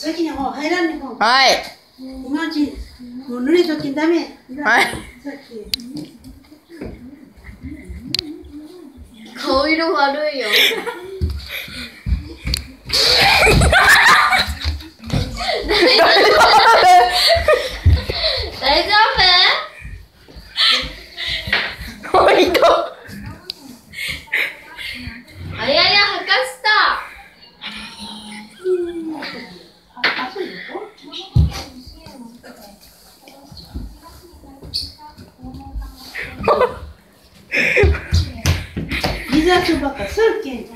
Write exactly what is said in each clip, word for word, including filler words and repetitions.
先にもう入らんねもう。 はい。 今うちもう濡れときんダメ。 はい。 さっき。 顔色悪いよ。大丈夫？ もういいと。 あやや吐かした。 水遊ばっかするけんか。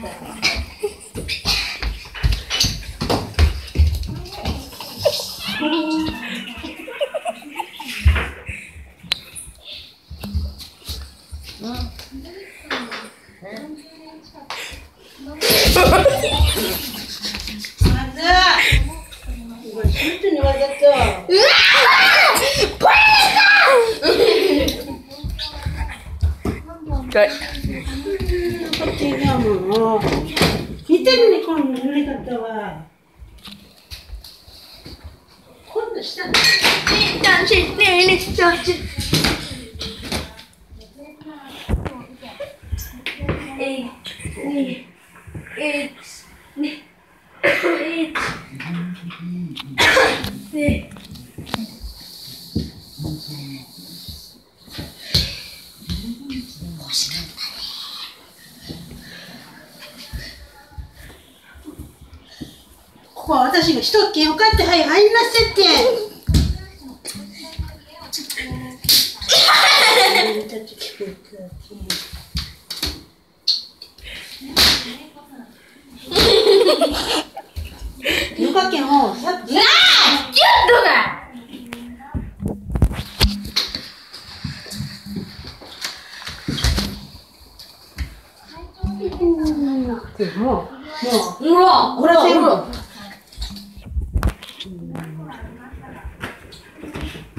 はい。 見てるね、この濡れ方は。今度下の。え、に、え、に、え、で。ここは私が一軒を買ってはい入らせて。よかけんをさっき。 なあ、キュッとだ。 もう、もう、 ほら、ほら、ほら。